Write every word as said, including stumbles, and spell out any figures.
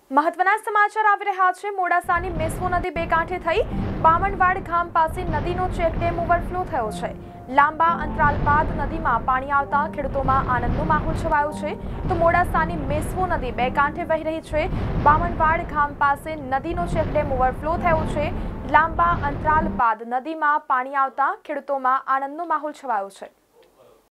મહત્વના સમાચાર આવી રહ્યા છે। મોડાસાની મેસવો નદી બે કાંઠે થઈ બામણવાડ ગામ પાસે નદીનો ચેકડેમ ઓવરફ્લો થયો છે। લાંબા અંતરાલ બાદ નદીમાં પાણી આવતા ખેડૂતોમાં આનંદનો માહોલ છવાયો છે। તો મોડાસાની મેસવો નદી બે કાંઠે વહી રહી છે। બામણવાડ ગામ પાસે નદીનો ચેકડેમ ઓવરફ્લો થયો છે। લાંબા અંતરાલ બાદ નદીમાં પાણી આવતા ખેડૂતોમાં આનંદનો માહોલ છવાયો છે।